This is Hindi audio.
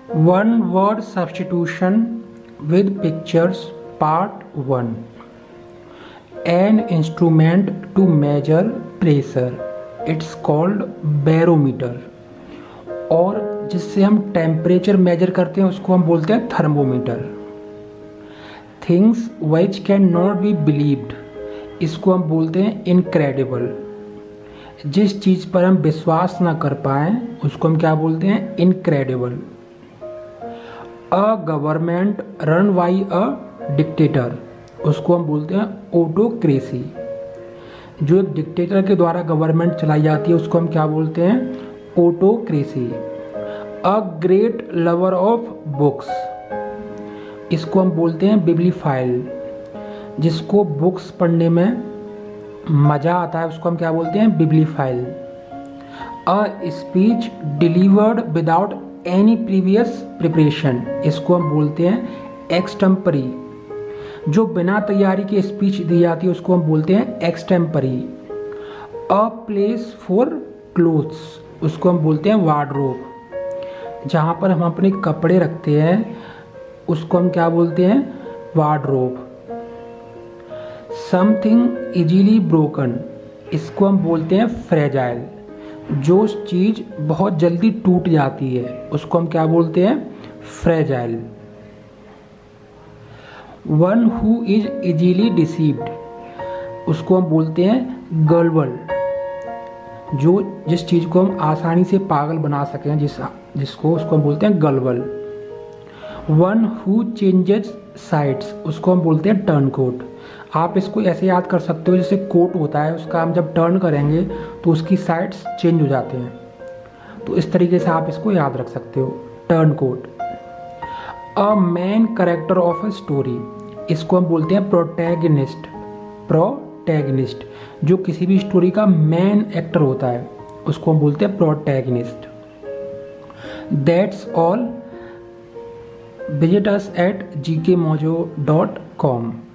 One word substitution with pictures part 1. An instrument to measure pressure. It's called barometer. और जिससे हम टेम्परेचर मेजर करते हैं उसको हम बोलते हैं thermometer. Things which can not be believed, इसको हम बोलते हैं इनक्रेडिबल. जिस चीज़ पर हम विश्वास ना कर पाए उसको हम क्या बोलते हैं, incredible. A government run by a dictator, उसको हम बोलते हैं ऑटोक्रेसी. जो एक डिक्टेटर के द्वारा गवर्नमेंट चलाई जाती है उसको हम क्या बोलते हैं, autocracy. A great lover of books, इसको हम बोलते हैं बिब्लीफाइल. जिसको बुक्स पढ़ने में मज़ा आता है उसको हम क्या बोलते हैं, bibliophile. A speech delivered without any previous preparation, इसको हम बोलते हैं एक्सटेम्परी. जो बिना तैयारी के स्पीच दी जाती है उसको हम बोलते हैं extempore. A place for clothes, उसको हम बोलते हैं वार्डरोब. जहाँ पर हम अपने कपड़े रखते हैं उसको हम क्या बोलते हैं, वार्डरोब. समथिंग इजीली ब्रोकन, इसको हम बोलते हैं फ्रेजाइल. जो चीज़ बहुत जल्दी टूट जाती है उसको हम क्या बोलते हैं, fragile. One who is easily deceived, उसको हम बोलते हैं गलबल. जिस चीज़ को हम आसानी से पागल बना सकें जिसको उसको हम बोलते हैं gullible. One who changes sides, उसको हम बोलते हैं टर्न कोट. आप इसको ऐसे याद कर सकते हो जैसे कोट होता है उसका हम जब टर्न करेंगे तो उसकी साइड्स चेंज हो जाते हैं. तो इस तरीके से आप इसको याद रख सकते हो, turncoat. A main character of a story, इसको हम बोलते हैं प्रोटैगनिस्ट. प्रोटैगनिस्ट जो किसी भी स्टोरी का मेन एक्टर होता है उसको हम बोलते हैं protagonist. That's all. Visit us at gkmojo.com.